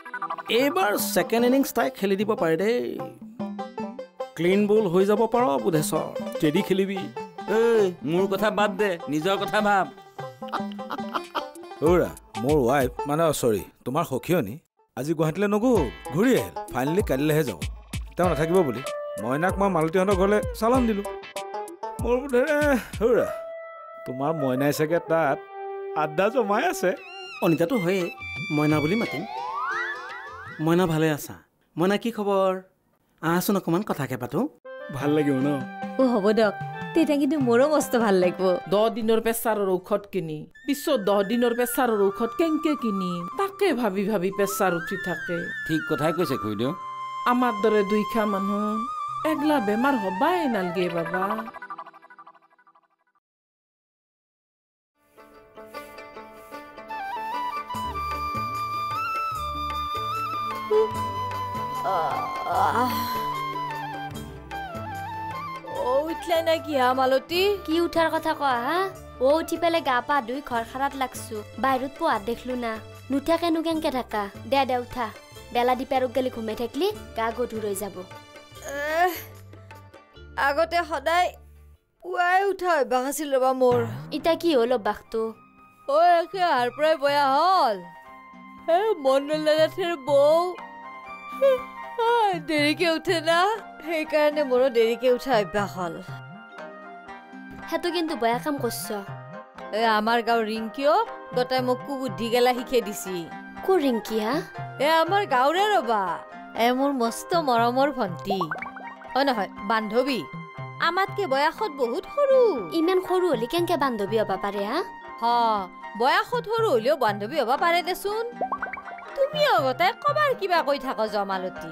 এইবাৰ second innings তাই খেলি দিব পাৰে দেই ক্লিন বল হৈ যাব পাৰ বুধেশ্বৰ যদি খেলিবি এই মোৰ কথা বাদ দে নিজৰ কথা ভাব ওৰা মোৰ ৱাইফ মানে সৰি তোমাৰ সখীয়নি আজি গুৱাহাটীলৈ নগ'ল ঘূৰি আহিল ফাইনেলি কাইলৈহে যাব তেওঁ নাথাকিব বুলি মইনাক মই মালতীহঁতৰ ঘৰলৈ চালান দিলোঁ মোৰ বোধে ওৰা তোমাৰ মইনাই চাগে তাত আড্ডা জমাই আছে অনিতাটো হয়ে মইনা বুলি মাতিম মইনা ভালে আছা মইনা কি খবৰ আহাচোন অকণমান কথাকে পাতো ভাল লাগিব ন হ'ব দিয়ক তেতিয়া কিন্তু মোৰো মস্ত ভাল লাগিব 10 দিনৰ প্ৰেছাৰৰ ঔষধ কিনি পিছত 10 দিনৰ প্ৰেছাৰৰ ঔষধ কেংকে কিনি তাকে ভাবি ভাবি প্ৰেছাৰ উঠি থাকে ঠিক কথাই কৈছে খুইদেউ আমাৰ দৰে দুইখা মানুহ এগলা বেমাৰ হবাই নালগে বাবা উঠলে না কি হা মালতী কি উঠাৰ কথা কোৱা হা উঠি পেলাই গা পা ধুই ঘৰ খাৰাত লাগছো বাহিৰত পোৱাত দেখলো না নুঠাকেনো কেংকে থাকা দে উঠা বেলা দি পেৰুক গেলি ঘুমাই থাকিলি গা গধুৰ হৈ যাব আগতে সদায় পুৱাই উঠা অভ্যাস আছিল ৰবা মোৰ ইতা কি হ'ল অভ্যাসটো একে আহাৰ পৰাই বয়া হ'ল মন নলগাথেৰ বৌ দেৰিকে উঠে না সেইকাৰণে মোৰো দেৰিকে উঠা অভ্যাস হ'ল সেইটো কিন্তু বেয়া কাম কৰছ আমাৰ গাঁৱৰ ৰিংকিও গোটাই মোক কুবুদ্ধি গেলা শিকাই দিছি কো ৰিংকি হা আমাৰ গাঁৱৰে ৰবা মোৰ মস্ত মৰমৰ ভণ্টি নহয় বান্ধৱী আমাতকে বয়সত বহুত সৰু ইমান সৰু হলি কেংকে বান্ধৱী হবা পাৰে হা বয়সত সৰু হলেও বান্ধৱী হবা পাৰে দেচোন তুমি আগতে কবাৰ কিবা কৈ থাক জমালতী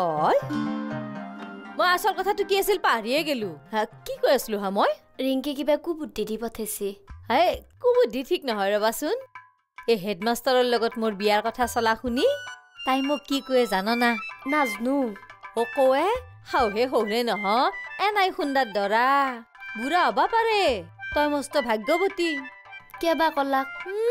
মই আচল কথাটো কি আছিল পাহৰিয়ে গেলো কি কৈ আছিলো মই ৰিংকি কিবা কুবুদ্ধি দি পঠাইছি কুবুদ্ধি ঠিক নহয় ৰবাচোন এই হেডমাষ্টাৰৰ লগত মোৰ বিয়াৰ কথা চলা শুনি তাই মোক কি কয় জানো না নাজনো কয়ে হাওহে হৌৰে নহ নাই সুন্দাৰ দৰা বুঢ়া হবা পাৰে তই মস্ত ভাগ্যৱতী কেবা কলাক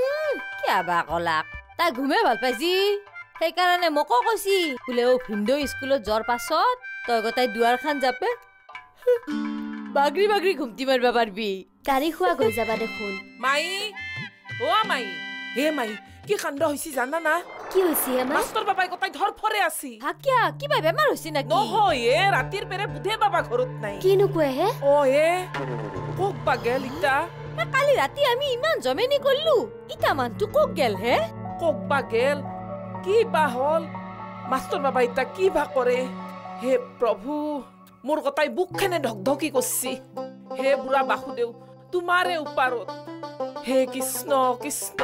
তাই ঘুমে ভাল পাইছি সেইকাৰণে মোকো কৈছি বোলে ভিন্দৌ স্কুলত যোৱাৰ পাছত তই গোটাই দুৱাৰ খান যাপে বাগৰি বাগৰি ঘুমটি মাৰিবা পাৰবি গাড়ী খোৱা গৈ যাবা দেখোন মাই মাই হে মাই কি কাণ্ড হৈছি জানা না কি হৈছি হে মাষ্টৰ বাবাই গোটাই ধৰ ফৰে আছি হাকিয়া কিবা বেমাৰ হৈছি নাকি নহয় ৰাতিৰ পেৰে বুধে বাবা ঘৰত নাই কিনো কয় হে কক বা গেল ইটা কালি ৰাতি আমি ইমান জমেনি কৰিলো ইটা মানটো কক গেল হে কক বা গেল কি বা হল মাষ্টৰ বাবা ইটা কি বা কৰে হে প্ৰভু মোৰ গোটাই বুকখানে ঢকঢকি কৰছি হে বুঢ়া বাসুদেউ তোমাৰে ওপাৰত হে কৃষ্ণ কৃষ্ণ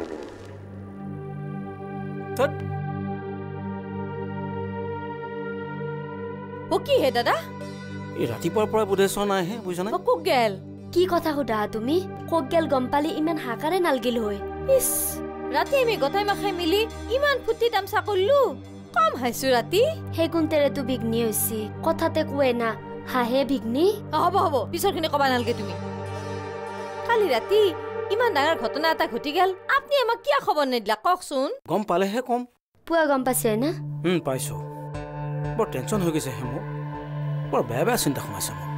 কি হে দাদা এই ৰাতিপুৱাৰ পৰা বুধেশ্বৰ নাই হে বুজিছ না কক গেল কি কথা সুধা তুমি কক গেল গম পালি ইমান হাকাৰে নালগিল হয় ইস ৰাতি আমি গোটাই মাখাই মিলি ইমান ফুটি তামচা কৰিলো কম হাইছো ৰাতি সেই গুণতেৰেতো বিঘ্নি হৈছি কথাতে কোৱে না হাহে বিঘ্নি হ'ব পিছৰখিনি কবা নালগে তুমি কালি ৰাতি ইমান ডাঙৰ ঘটনা এটা ঘটি গেল আপুনি আমাক কিয় খবৰ নিদিলা কওকচোন গম পালেহে কম পুৱা গম পাইছে না পাইছো বৰ টেনচন হৈ গৈছে হে মোৰ বৰ বেয়া চিন্তা সোমাইছে মোৰ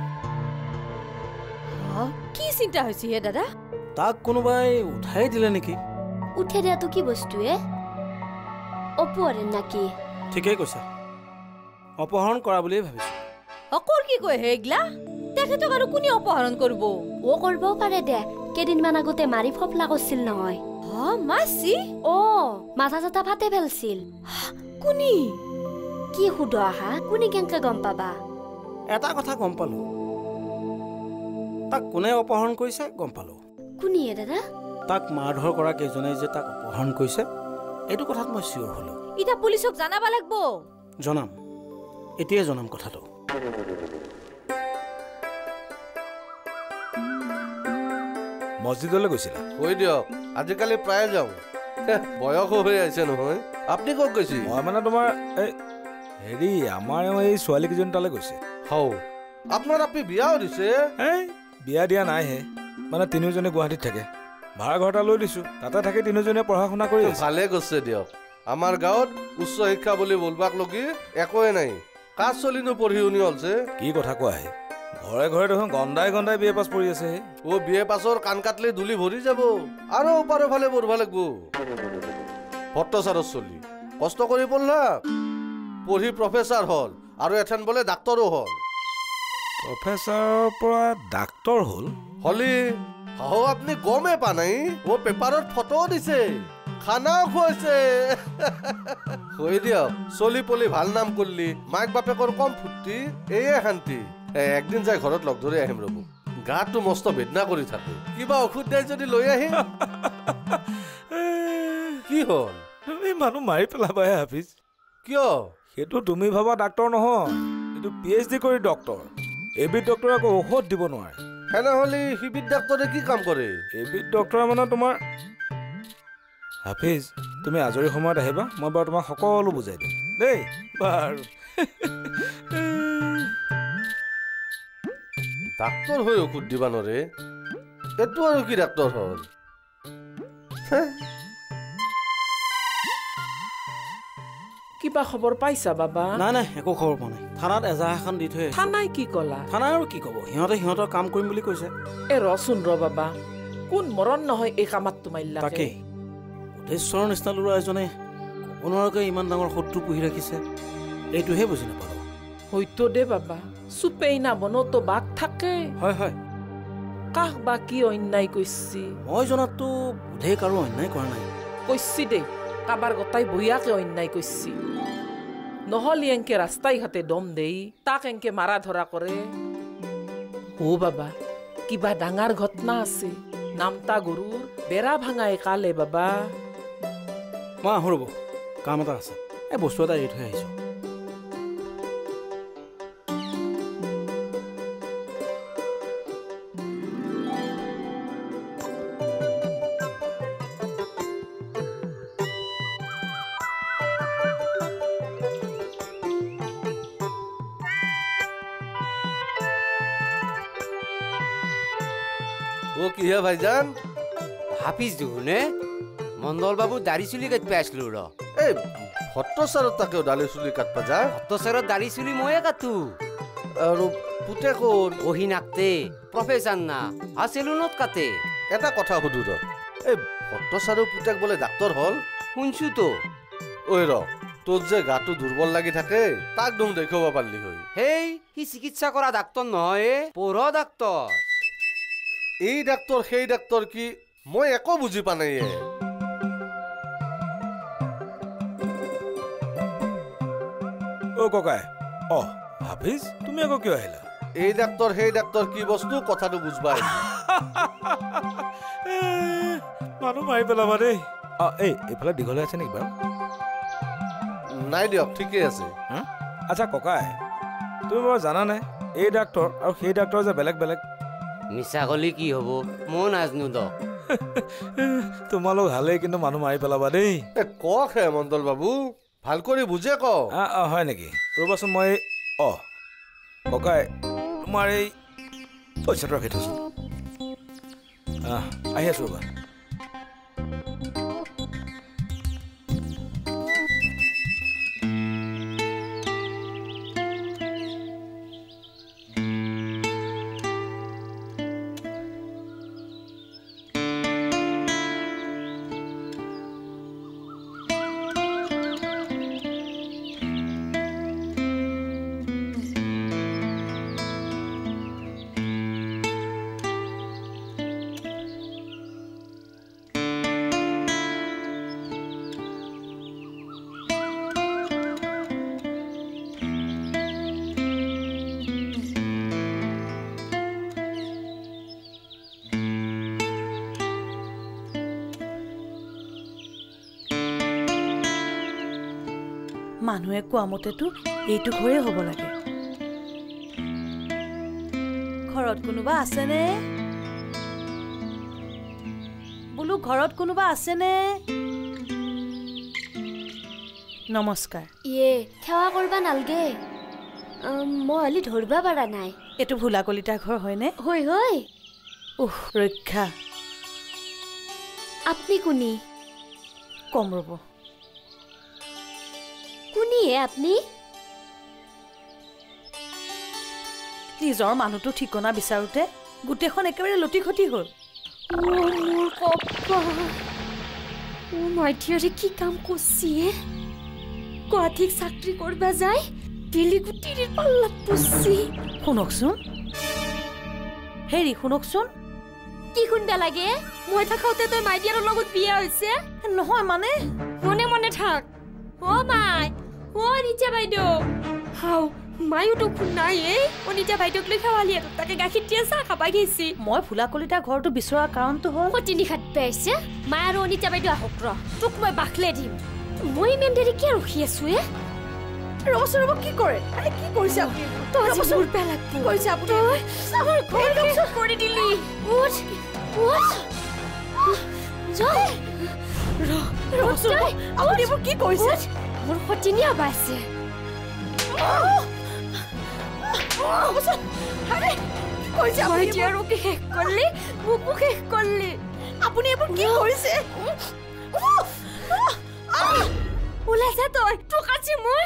কি চিন্তা হৈছে হে দাদা তাক কোনোবাই উঠাই দিলে নেকি উঠাই দিয়াটো কি বস্তু অপহৰণ নাকি ঠিকেই কৈছা অপহৰণ কৰা বুলিয়ে ভাবিছো অকৰ কি কয় হে এগলা তেখেতক আৰু কোনে অপহৰণ কৰিব কৰিবও পাৰে দে কেইদিনমান আগতে মাৰি ফপলা কৰিছিল নহয় মাছি মাথা চাথা ফাটে পেলছিল কোনি কি সুধ আহা কোনে কেনেকে গম পাবা এটা কথা গম পালো তাক কোনে অপহৰণ কৰিছে গম পালো কোনে দাদা তাক মাৰধৰ কৰা কেইজনে যে তাক অপহৰণ কৰিছে এইটো কথাত মই চিয়ৰ হলো ইটা পুলিচক জানাবা লাগব জনাম এতিয়াই জনাম কথাটো মছজিদলৈ গৈছিলা হৈ দিয়ক আজিকালি প্ৰায় যাওঁ বয়স হৈ আছে নহয় আপুনি ক'ত গৈছে মই মানে তোমাৰ হেৰি আমাৰ এই ছোৱালীকেইজনী তালৈ গৈছে আপোনাৰ আপুনি বিয়াও দিছে বিয়া দিয়া নাইহে মানে তিনিওজনী গুৱাহাটীত থাকে ভাড়া ঘৰ এটা লৈ দিছো তাতে থাকি তিনিওজনীয়ে পঢ়া শুনা কৰি আছে ভালে গৈছে দিয়ক আমাৰ গাঁৱত উচ্চ শিক্ষা বুলি বলবাক লগি একোৱে নাই কাজ চলিনো পঢ়ি শুনি হলছে কি কথা কোৱা হে ঘৰে ঘৰে দেখোন গন্দাই গন্দাই বিয়ে পাছ পঢ়ি আছে ও বিয়ে পাছৰ কাণ কাটলে ধূলি ভৰি যাব আৰু ওপাৰৰ ফালে পঢ়বা লাগিব ভট্টাচাৰৰ চলি কষ্ট কৰি পঢ়লা পঢ়ি প্ৰফেচাৰ হল আৰু এথেন বোলে ডাক্তৰো হল প্ৰফেচাৰৰ পৰা ডাক্তৰ হ'ল হলি হাও আপুনি গমে পা নাই ও পেপাৰত ফটো দিছে খানাও খুৱাইছে হৈ দিয়ক চলি পলি ভাল নাম করলি মাক বাপেকৰ কম ফুৰ্তি এয়ে শান্তি একদিন যাই ঘৰত লগ ধৰি আহিম ৰব গাটো মস্ত বেদনা কৰি থাকে কিবা ঔষধ দেই যদি লৈ আহিম কি হল তুমি মানুহ মাৰি পেলাবাহে হাফিজ কিয় সেইটো তুমি ভাবা ডাক্তৰ নহয় এইটো PhD কৰি ডক্তৰ এবিধ ডক্তৰে আকৌ ঔষধ দিব নোৱাৰে হেনহলি সিবিধ ডাক্তৰে কি কাম কৰে এবিধ ডক্তৰে মানে তোমাৰ হাফিজ তুমি আজৰি সময়ত আহিবা মই বাৰু তোমাক সকলো বুজাই দিম দেই বাৰু ডাক্তৰ হৈ ঔষধ দিবা নৰে এইটো আৰু কি ডাক্তৰ হল কিবা খবৰ পাইছা বাবা নাই নাই একো খবৰ পোৱা নাই থানাত এজাহাৰ এখন দি থৈ থানাই কি কলা থানাই আৰু কি ক'ব সিহঁতে সিহঁতৰ কাম কৰিম বুলি কৈছে ৰচোন বাবা কোন মৰণ নহয় এই কামত তোমাইলা তাকেই বুধেশ্বৰৰ নিচিনা ল'ৰা এজনে ক'ব নোৱাৰাকৈ ইমান ডাঙৰ শত্ৰু পুহি ৰাখিছে এইটোহে বুজি নাপালো হয়তো দে বাবা চুপেই নাবনতো বাঘ থাকে হয় হয় কাহ বা কি অন্যায় কৈছি মই জনাততো বুধে কাৰো অন্যায় কৰা নাই কৈছি দে কাবাৰ গতাই বহিয়াকে অন্যায় কৈছি নহলি এংকে ৰাস্তাই ঘাটে দম দেই তাক এংকে মাৰা ধৰা কৰে ও বাবা কিবা ডাঙৰ ঘটনা আছে নামতা গৰুৰ বেৰা ভাঙাই কালে বাবা মই আহোঁ ৰ'ব কাম এটা আছে এই বস্তু এটা এৰি থৈ আহিছোঁ ও কি হে ভাইজান হাফিজ দুনে মণ্ডল বাবু দাড়ি চুলি কাটপে আসলো র এই ভট্টাচাৰত তাকেও দালি চুলি কাটবা যা ভট্টাচাৰত দাড়ি চুলি ময়ে কাটো আৰু পুতে কোন ওহি নাকতে প্রফেসর না সেলুনত কাটে এটা কথা সুধো ৰ এই ভট্টাচাৰৰ পুতেক বোলে ডাক্তৰ হল শুনছো তো ঐ ৰ তোৰ যে গাটো দুৰ্বল লাগি থাকে তাক দুম দেখুৱাব পাৰিলি হয় হেই সি চিকিৎসা কৰা ডাক্তৰ নহয় পঢ়া ডাক্তৰ এই ডাক্তৰ সেই ডাক্তৰ কি মই একো বুজি পা নাই অ ককাই অ হাফিজ তুমি আকৌ কিয় আহিলা এই ডাক্তৰ সেই ডাক্তৰ কি বস্তু কথাটো বুজবা মানুহ মাৰি পেলাবা দেই এই এইফালে দীঘলে আছে নেকি বাৰু নাই দিয়ক ঠিকেই আছে আচ্ছা ককাই তুমি বাৰু জানানে এই ডাক্তৰ আৰু সেই ডাক্তৰ যে বেলেগ বেলেগ মিছা কলি কি হব মই নাজনো দ তোমালোক ভালেই কিন্তু মানুহ মাৰি পেলাবা দেই কওক হে মণ্ডল বাবু ভাল কৰি বুজে ক হয় নেকি ৰ'বাচোন মই ককাই তোমাৰ এই পইচাটো ৰাখি থৈছোঁ আহি আছোঁ ৰ'বা মানুহে কোৱা মতেতো এইটো ঘৰে হ'ব লাগে ঘৰত কোনোবা আছেনে বোলো ঘৰত কোনোবা আছেনে নমস্কাৰ ইয়ে সেৱা কৰবা নালগে মই হলি ধৰবা পাৰা নাই এইটো ভোলা কলিতাৰ ঘৰ হয়নে হয় হয় ৰক্ষা আপনি কোনি কম ৰ'ব কোনিহে আপনি নিজৰ মানুহটো ঠিকনা বিচাৰোতে গোটেইখন একেবাৰে লটি খটি হ'ল মোৰ কপ্পা মাইটিয়াৰে কি কাম করছি গুৱাহাটীত চাকৰি করবা যায় দিল্লী গুটিৰ পাল্লাত পড়ছি শুনকচোন হেৰি শুনকচোন কি শুনবা লাগে মই থাকোতে তই মাইটিয়াৰৰ লগত বিয়া হৈছে নহয় মানে মনে মনে থাক ও মাই ও নিচা বাইদেউ হাও মায়ো তো খুন নাই অনিতা বাইদেউক লৈ খাৱালি তাকে গাখীৰ দিয়া চাহ খাবা গৈছি মই ফুলা কলিতাৰ ঘৰটো বিচৰাৰ কাৰণটো হ'ল কটিনি খাত পাইছে মায় আৰু অনিতা বাইদেউ আহক ৰ তোক মই বাখলে দিম মই ইমান দেৰি কিয় ৰখি আছো ৰব কি কৰে কি কৰিছে আপুনি তই মোৰ পেলাক কি কৰিছে আপুনি আমাৰ ঘৰ কৰি দিলি উঠ উঠ যা আপুনি এইবোৰ কি কৰিছে মোৰ কটিনি আবাইছে আপুনি এইবোৰ কি কৰিছে ওলাইছে তই তোক আজি মই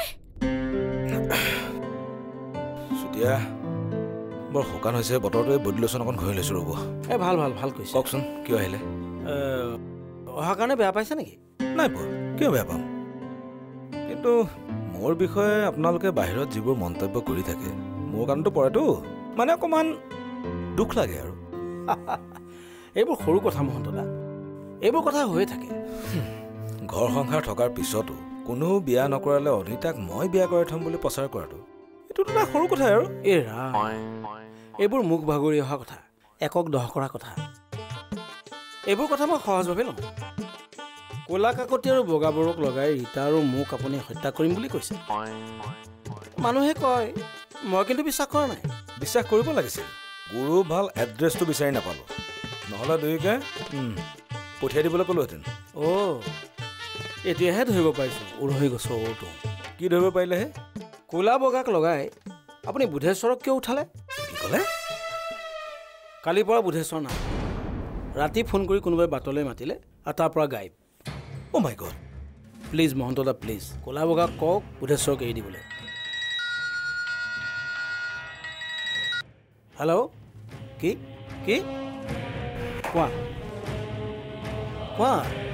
সুতিয়া বৰ শুকান হৈছে বতৰটোৱে বদলিচোন অকণ ঘূৰি লৈছোঁ ৰ'ব ভাল ভাল ভাল কৈছে কওকচোন কিয় আহিলে অহাৰ কাৰণে বেয়া পাইছে নেকি নাই পোৱা কিয় বেয়া পাম কিন্তু মোৰ বিষয়ে আপোনালোকে বাহিৰত যিবোৰ মন্তব্য কৰি থাকে মোৰ কাৰণেতো পৰেতো মানে অকণমান দুখ লাগে আৰু এইবোৰ সৰু কথা মহন্তদা এইবোৰ কথা হৈয়ে থাকে ঘৰ সংসাৰ থকাৰ পিছতো কোনো বিয়া নকৰালে অনিতাক মই বিয়া কৰাই থ'ম বুলি প্ৰচাৰ কৰাটো এইটোতো এটা সৰু কথা আৰু এইবোৰ মুখ ভাগৰি অহা কথা একক দহ কৰা কথা এইবোৰ কথা মই সহজভাৱে লওঁ ক'লা কাকতি আৰু বগা বৰক লগাই ৰীতা আৰু মোক আপুনি হত্যা কৰিম বুলি কৈছে মানুহে কয় মই কিন্তু বিশ্বাস কৰা নাই বিশ্বাস কৰিব লাগিছিল গুৰু ভাল এড্ৰেছটো বিচাৰি নাপালোঁ নহ'লে দুয়োকে পঠিয়াই দিবলৈ ক'লোহেঁতেন এতিয়াহে ধৰিব পাৰিছোঁ উৰহি গছৰ ওৰটো কি ধৰিব পাৰিলেহে ক'লা বগাক লগাই আপুনি বুধেশ্বৰক কিয় উঠালে কি ক'লে কালিৰ পৰা বুধেশ্বৰ নাই ৰাতি ফোন কৰি কোনোবাই বাটলৈ মাতিলে আৰু তাৰ পৰা গায়ব অ' মাই গড প্লিজ মহন্তদা প্লিজ ক'লা বগাক কওক বুধেশ্বৰক এৰি দিবলৈ হেল্ল' কি কি কোৱা কোৱা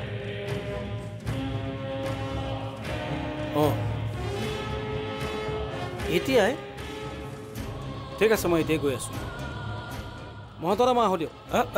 এতিয়াই ঠিক আছে মই এতিয়াই গৈ আছোঁ মহন্তদা মই আহোঁ দিয়ক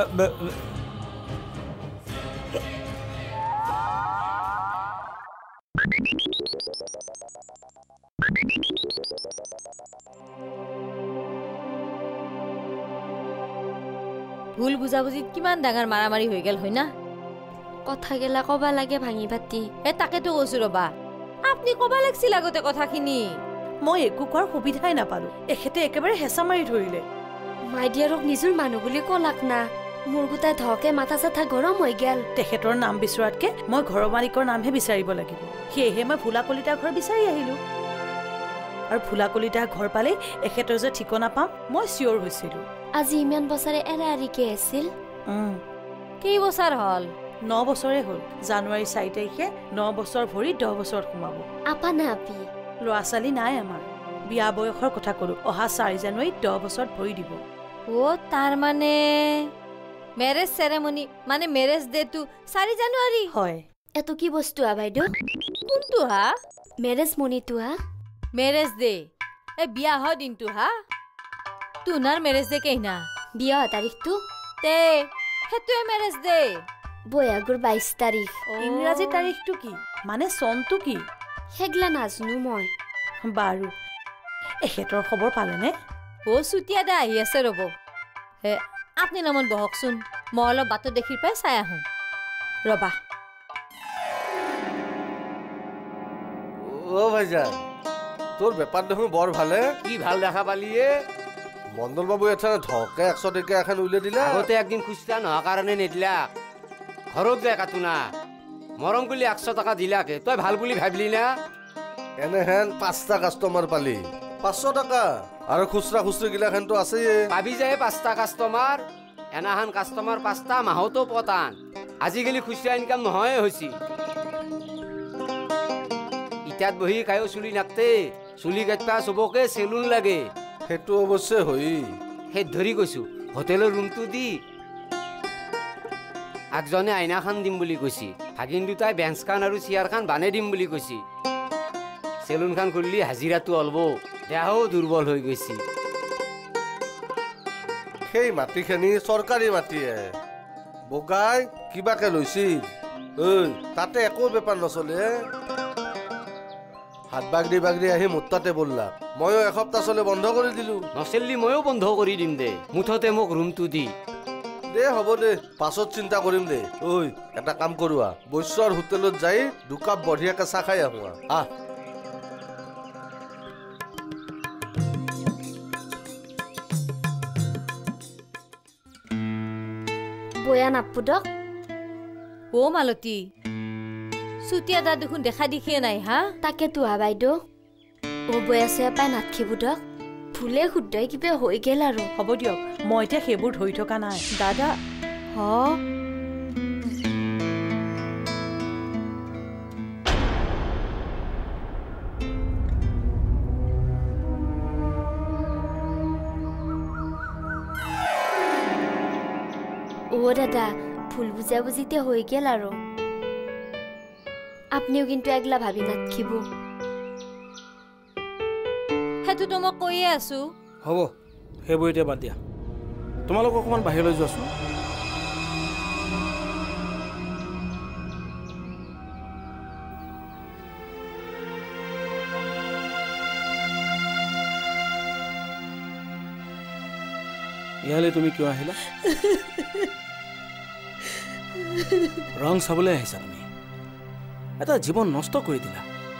ভুল বুজাবুজিত কিমান ডাঙৰ মাৰামাৰি হৈ গেল হয় না কথা গেলা কবা লাগে ভাঙি পাতি তাকেতো কৈছো ৰবা আপুনি কবা লাগছিল আগতে কথাখিনি মই একো কোৱাৰ সুবিধাই নাপালো এখেতে একেবাৰে হেঁচা মাৰি ধৰিলে মাইডিয়াৰক নিজৰ মানুহ বুলি কলাক না মোৰ গোটাই ধকে মাথা চাথা গৰম হৈ গেল তেখেতৰ নাম বিচৰাতকে মই ঘৰৰ মালিকৰ নামহে বিচাৰিব লাগিব সেয়েহে মই ফুলা কলিতাৰ ঘৰ বিচাৰি আহিলো আৰু ফুলা কলিতাৰ ঘৰ পালে এখেতৰ যে ঠিকনা পাম মই চিয়ৰ হৈছিলো আজি ইমান বছৰে এৰা এৰিকে আছিল কেই বছৰ হ'ল 9 বছৰে হ'ল জানুৱাৰী 4 তাৰিখে 9 বছৰ ভৰি 10 বছৰত সোমাব আপা না আপি ল'ৰা ছোৱালী নাই আমাৰ বিয়া বয়সৰ কথা ক'লো অহা 4 জানুৱাৰীত 10 বছৰত ভৰি দিব তাৰ মানে মেৰেজ চেৰেমনি মানে মেৰেজ ডেটো 4 জানুৱাৰী হয় এটো কি বস্তু বাইদেউ কোনটো হা মেৰেজ মনিটো মেৰেজ ডে বিয়া হয় দিনটো তুনাৰ মেৰেজ ডে কেইনা বিয়া তাৰিখটো সেইটোৱে মেৰেজ ডে বৈয়াগুৰ 22 তাৰিখ ইংৰাজী তাৰিখটো কি মানে চনটো কি হেগলা নাজনো মই বাৰু এখেতৰ খবৰ পালেনে চুতীয়া দা আহি আছে ৰ'ব আপুনি নামত বহকচোন মই অলপ বাটত দেখি পাই চাই আহোঁ ৰবা ভাইজান তোৰ বেপাৰ দেখোন বৰ ভালে কি ভাল দেখা পালিয়ে মণ্ডল বাবু এটা ধকে 100 টকা এখন উলিয়াই দিলে আগতে একদিন খুচৰা নোহোৱা কাৰণে নিদিলা ঘৰত যায় কাটোনা মৰম বুলি 100 টকা দিলাকে তই ভাল বুলি ভাবিলি না এনেহেন 5টা কাষ্টমাৰ পালি 500 টকা আৰু খুচৰা খুচৰি গিলাখানতো আছে পাবি যায় 5টা কাষ্টমাৰ এনাহান কাষ্টমাৰ 5টা মাহতো পতান আজিকালি খুচৰা ইনকাম নহয় হৈছে ইটাত বহি কায়ো চুলি নাকতে চুলি কাটবা চবকে চেলুন লাগে সেইটো অৱশ্যে হৈ সেই ধৰি কৈছো হোটেলৰ ৰুমটো দি আগজনে আইনাখান দিম বুলি কৈছি ভাগিন দুটাই বেঞ্চখান আৰু চেয়াৰখান বানে দিম বুলি কৈছি চেলুনখান খুলিলি হাজিৰাটো অলব দেহাও দুৰ্বল হৈ গৈছি সেই মাটিখিনি চৰকাৰী মাটিয়ে বগাই কিবাকে লৈছিল ঐ তাতে একো বেপাৰ নচলে হাত বাগৰি আহি মোৰ তাতে বললা ময়ো এসপ্তাহ চলে বন্ধ কৰি দিলো নচলি ময়ো বন্ধ কৰি দিম দে মুঠতে মোক ৰুমটো দি দে হ'ব দে পাছত চিন্তা কৰিম দে ঐ এটা কাম কৰোৱা বৈশ্যৰ হোটেলত যাই দুকাপ বঢ়িয়াকে চাহ খাই আহোঁ আহ বয়া নাপুদক ও মালতী চুতীয়া দা দেখোন দেখা দেখিয়ে নাই হা তাকে তোহা বাইদেউ ও বয়া চয়া পাই নাথখিবুদক ফুলে শুদ্ধই কিবা হৈ গেল আৰু হ'ব দিয়ক মই এতিয়া সেইবোৰ ধৰি থকা নাই দাদা হ ও দাদা ফুল বুজা বুজিতে হৈ গেল আৰু আপনিও কিন্তু একলা ভাবি নাথখিব সেইটোতো মই কৈয়ে আছো হ'ব সেইবোৰ এতিয়া বাদ দিয়া তোমালোক অকণমান বাহিৰলৈ যোৱাচোন ইয়ালৈ তুমি কিয় আহিলা ৰং চাবলৈ আহিছা তুমি এটা জীৱন নষ্ট কৰি দিলা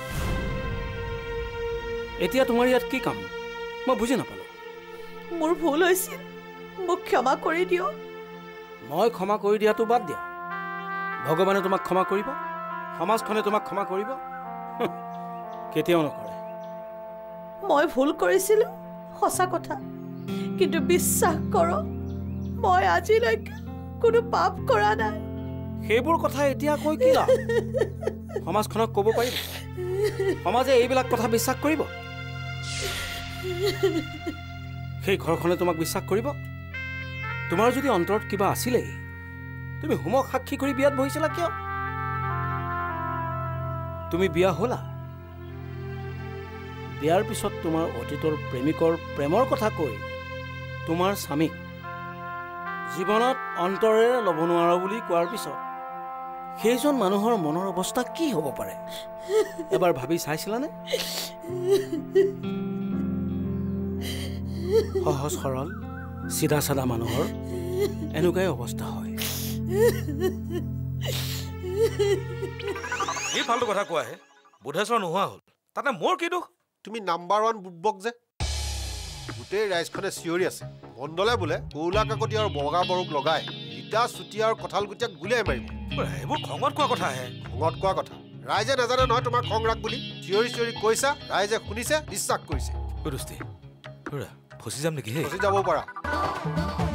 এতিয়া তোমাৰ ইয়াত কি কাম মই বুজি নাপালো মোৰ ভুল হৈছিল মোক ক্ষমা কৰি দিয়ক মই ক্ষমা কৰি দিয়াটো বাদ দিয়া ভগৱানে তোমাক ক্ষমা কৰিব সমাজখনে তোমাক ক্ষমা কৰিব কেতিয়াও নকৰে মই ভুল কৰিছিলোঁ সঁচা কথা কিন্তু বিশ্বাস কৰক মই আজিলৈকে কোনো পাপ কৰা নাই সেইবোৰ কথা এতিয়া কৈ কি লাভ সমাজখনক ক'ব পাৰিব সমাজে এইবিলাক কথা বিশ্বাস কৰিব সেই ঘৰখনে তোমাক বিশ্বাস কৰিব তোমাৰ যদি অন্তৰত কিবা আছিলেই তুমি হোমক সাক্ষী কৰি বিয়াত বহিছিলা কিয় তুমি বিয়া হ'লা বিয়াৰ পিছত তোমাৰ অতীতৰ প্ৰেমিকৰ প্ৰেমৰ কথা কৈ তোমাৰ স্বামীক জীৱনত অন্তৰেৰে ল'ব নোৱাৰা বুলি কোৱাৰ পিছত সেইজন মানুহৰ মনৰ অৱস্থা কি হ'ব পাৰে এবাৰ ভাবি চাইছিলানে সহজ সৰল চিধা চাধা মানুহৰ এনেকুৱাই অৱস্থা হয় কি ফাল্টু কথা কোৱাহে বুধেশ্বৰ নোহোৱা হ'ল তাতে মোৰ কি দুখ তুমি নাম্বাৰ 1 বুটবক যে গোটেই ৰাইজখনে চিঞৰি আছে মণ্ডলে বোলে কৌলা কাকতি আৰু বগা বৰুক লগাই ইটা চুতীয়া আৰু কঁঠাল গুটিয়াক গুলিয়াই মাৰিব এইবোৰ খঙত কোৱা কথা আহে খঙত কোৱা কথা ৰাইজে নাজানে নহয় তোমাৰ খং ৰাগ বুলি চিঞৰি চিঞৰি কৈছা ৰাইজে শুনিছে বিশ্বাস কৰিছে ফচি যাম নেকি ফচি যাবও পাৰা